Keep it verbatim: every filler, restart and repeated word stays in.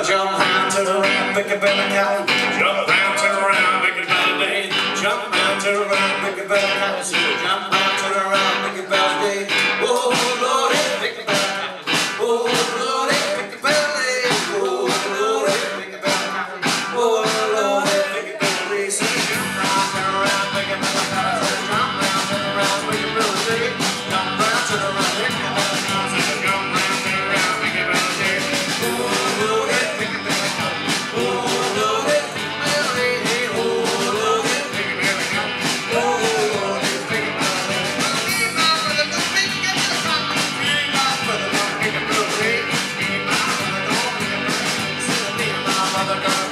Jump round, turn around, make a better cow. Jump round, turn around, make a better day. Jump round, turn around, make a better cow. Jump round, turn around, make a better day. Oh Lordy, make a better cow. Oh Lordy, make a better day. Oh Lordy, make a better cow. Oh Lordy, make a better day. So jump round, turn around, make a better cow. Jump round, turn around, make a better day. Jump round, turn around, make a better cow. Jump round, turn around, make a better day. Oh Lordy, make a better cow. Oh Lordy, make a better day. Oh Lordy, make a better cow. Oh Lordy, make a better day. Me and my brother don't make a better cow. Me and my brother don't make a better day. Me and my brother don't make a better day. Me and my brother don't